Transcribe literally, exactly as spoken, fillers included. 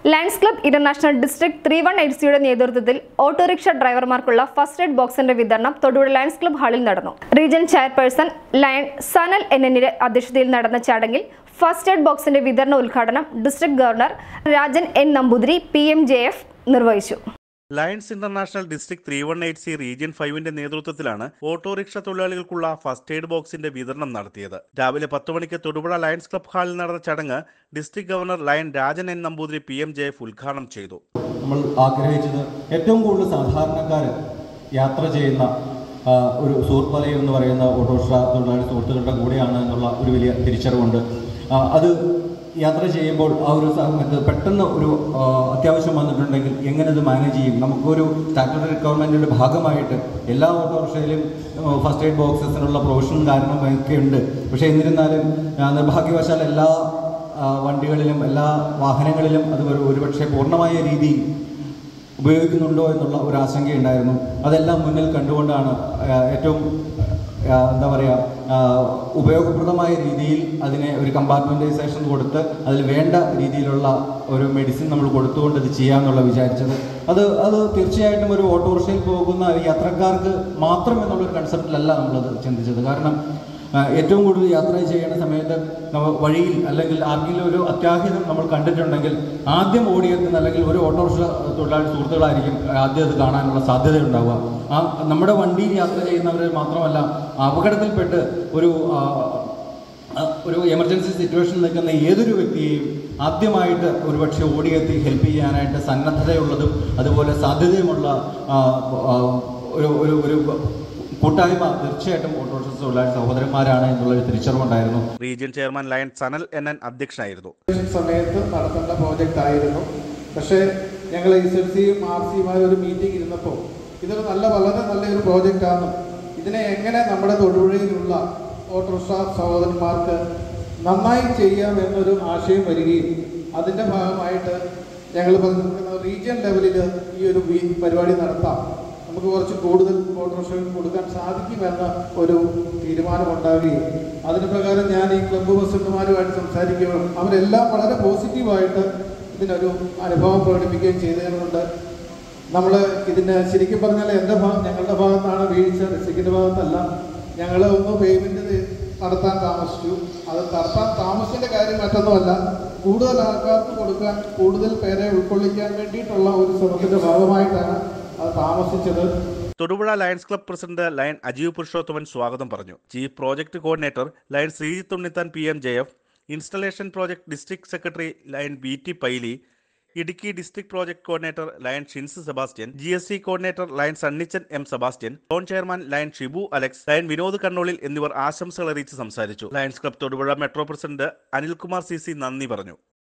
Lions club international district three one eight സിയുടെ നേതൃത്വത്തിൽ autorickshaw ഡ്രൈവർമാർക്കുള്ള first aid ബോക്സിന്റെ വിതരണം തൊടുപുഴ ലയൺസ് ക്ലബ് ഹാളിൽ നടന്നു. റീജിയൻ ചെയർപേഴ്സൺ ലയൺ സനൽ എന്നിന്റെ അധ്യക്ഷതയിൽ നടന്ന ചടങ്ങിൽ ഫസ്റ്റ് എയ്ഡ് ബോക്സിന്റെ വിതരണ ഉദ്ഘാടനം district governor Rajan N Namboothiri P M J F നിർവഹിച്ചു. Lions international district three one eight C region ഫൈവിന്റെ നേതൃത്വത്തിലാണ് ഓട്ടോറിക്ഷ തൊഴിലാളികൾക്കുള്ള ഫസ്റ്റ് എയ്ഡ് ബോക്സിന്റെ വിതരണം നടത്തിയത്. രാവിലെ പത്ത് മണിക്ക് തൊടുപുഴ ലയൺസ് ക്ലബ് ഹാളിൽ നടന്ന ചടങ്ങ് district governor lion Rajan N Namboothiri P M J F ഉദ്ഘാടനം ചെയ്തു. നമ്മൾ ആഗ്രഹിച്ചത് ഏറ്റവും കൂടുതൽ സാധാരണക്കാർ യാത്ര ചെയ്യുന്ന ഒരു സുഹൃത്തുവലയം എന്ന് പറയുന്ന ഓട്ടോറിക്ഷ തൊഴിലാളി സുഹൃത്തുക്കളുടെ കൂടെയാണ് എന്നുള്ള ഒരു വലിയ തിരിച്ചറിവുണ്ട്. അത് യാത്ര ചെയ്യുമ്പോൾ ആ ഒരു സമയത്ത് പെട്ടെന്ന് ഒരു അത്യാവശ്യം വന്നിട്ടുണ്ടെങ്കിൽ എങ്ങനെ ഇത് മാനേജ് ചെയ്യും? നമുക്കൊരു സ്റ്റാറ്റ്യൂട്ടറി റിക്വയർമെൻറ്റിൻ്റെ ഭാഗമായിട്ട് എല്ലാ ഓട്ടോറിക്ഷയിലും ഫസ്റ്റ് എയ്ഡ് ബോക്സസിനുള്ള പ്രൊവിഷൻ കാരണമൊക്കെ ഉണ്ട്. പക്ഷേ എന്നിരുന്നാലും നിർഭാഗ്യവശാൽ എല്ലാ വണ്ടികളിലും എല്ലാ വാഹനങ്ങളിലും അത് ഒരുപക്ഷെ പൂർണ്ണമായ രീതിയിൽ ഉപയോഗിക്കുന്നുണ്ടോ എന്നുള്ള ഒരു ആശങ്കയുണ്ടായിരുന്നു. അതെല്ലാം മുന്നിൽ കണ്ടുകൊണ്ടാണ് ഏറ്റവും എന്താ പറയുക ഉപയോഗപ്രദമായ രീതിയിൽ അതിനെ ഒരു കമ്പാർട്ട്മെൻറ്റൈസേഷൻ കൊടുത്ത് അതിൽ വേണ്ട രീതിയിലുള്ള ഒരു മെഡിസിൻ നമ്മൾ കൊടുത്തുകൊണ്ട് ഇത് ചെയ്യാമെന്നുള്ള വിചാരിച്ചത്. അത് അത് തീർച്ചയായിട്ടും ഒരു ഓട്ടോറിക്ഷയിൽ പോകുന്ന യാത്രക്കാർക്ക് മാത്രം എന്നുള്ളൊരു കൺസെപ്റ്റിലല്ല നമ്മളത് ചിന്തിച്ചത്. കാരണം ഏറ്റവും കൂടുതൽ യാത്ര ചെയ്യുന്ന സമയത്ത് വഴിയിൽ അല്ലെങ്കിൽ ആർക്കെങ്കിലും ഒരു അത്യാഹിതം നമ്മൾ കണ്ടിട്ടുണ്ടെങ്കിൽ ആദ്യം ഓടിയെത്തുന്ന അല്ലെങ്കിൽ ഒരു ഓട്ടോറിക്ഷ തൊഴിലാളി സുഹൃത്തുക്കളായിരിക്കും ആദ്യം അത് കാണാനുള്ള സാധ്യതയുണ്ടാവുക. ആ നമ്മുടെ വണ്ടിയിൽ യാത്ര ചെയ്യുന്നവർ മാത്രമല്ല അപകടത്തിൽപ്പെട്ട് ഒരു ഒരു എമർജൻസി സിറ്റുവേഷനിൽ നിൽക്കുന്ന ഏതൊരു വ്യക്തിയെയും ആദ്യമായിട്ട് ഒരുപക്ഷെ ഓടിയെത്തി ഹെൽപ്പ് ചെയ്യാനായിട്ട് സന്നദ്ധതയുള്ളതും അതുപോലെ സാധ്യതയുമുള്ള ഒരു ഒരു ഒരു കൂട്ടായ്മ തീർച്ചയായിട്ടും ഓട്ടോറിക്ഷ തൊഴിലാളി സഹോദരന്മാരാണ് എന്നുള്ളൊരു തിരിച്ചറിവുണ്ടായിരുന്നു. Region chairman lion Sanal N N അധ്യക്ഷനായിരുന്നു. സമയത്ത് നടത്തേണ്ട പ്രോജക്റ്റ് ആയിരുന്നു. പക്ഷേ ഞങ്ങൾ എസ് എൽ സിയും ആർ സിയുമായി ഒരു മീറ്റിംഗ് ഇരുന്നപ്പോൾ ഇതൊരു നല്ല വളരെ നല്ലൊരു പ്രോജക്റ്റാണ്. ഇതിനെ എങ്ങനെ നമ്മുടെ തൊടുപുഴയിലുള്ള ഓട്ടോറിക്ഷ സഹോദരന്മാർക്ക് നന്നായി ചെയ്യാം എന്നൊരു ആശയം വരികയും അതിൻ്റെ ഭാഗമായിട്ട് ഞങ്ങൾ റീജിയൻ ലെവലിൽ ഈ ഒരു പരിപാടി നടത്താം, നമുക്ക് കുറച്ച് കൂടുതൽ ഓട്ടോറിക്ഷകൾ കൊടുക്കാൻ സാധിക്കുമെന്ന ഒരു തീരുമാനമുണ്ടാവുകയും അതിന് പ്രകാരം ഞാൻ ഈ ക്ലബ്ബ് പ്രസിഡന്റുമാരുമായിട്ട് സംസാരിക്കുകയും അവരെല്ലാം വളരെ പോസിറ്റീവായിട്ട് ഇതിനൊരു അനുഭവം പ്രകടിപ്പിക്കുകയും ചെയ്തതുകൊണ്ട് നമ്മൾ ഇതിന് ശരിക്കും പറഞ്ഞാൽ എൻ്റെ ഭാഗം ഞങ്ങളുടെ ഭാഗത്താണ് വീഴ്ച, ഡിസ്ട്രിക്റ്റിൻ്റെ ഭാഗത്തല്ല. ഞങ്ങൾ ഒന്ന് പേയ്മെൻറ്റ് നടത്താൻ താമസിച്ചു. അത് നടത്താൻ താമസിച്ചതിൻ്റെ കാര്യം മറ്റൊന്നുമല്ല, കൂടുതൽ ആൾക്കാർക്ക് കൊടുക്കാൻ കൂടുതൽ പേരെ ഉൾക്കൊള്ളിക്കാൻ വേണ്ടിയിട്ടുള്ള ഒരു ശ്രമത്തിൻ്റെ ഭാഗമായിട്ടാണ് അത് താമസിച്ചത്. Thodupuzha Lions club president lion Ajeev Purushothaman സ്വാഗതം പറഞ്ഞു. Chief project coordinator lion Sreejith Unnithan P M J F, installation project district secretary lion B T Paily, Idukki district project coordinator lion Shins Sebastian, G S C coordinator lion Sunnichan M Sebastian, zone chairman lion Shibu Alex, lion Vinod Kannolil എന്നിവർ ആശംസകൾ അറിയിച്ച് സംസാരിച്ചു. Lions club Thodupuzha metro president Anilkumar C C നന്ദി പറഞ്ഞു.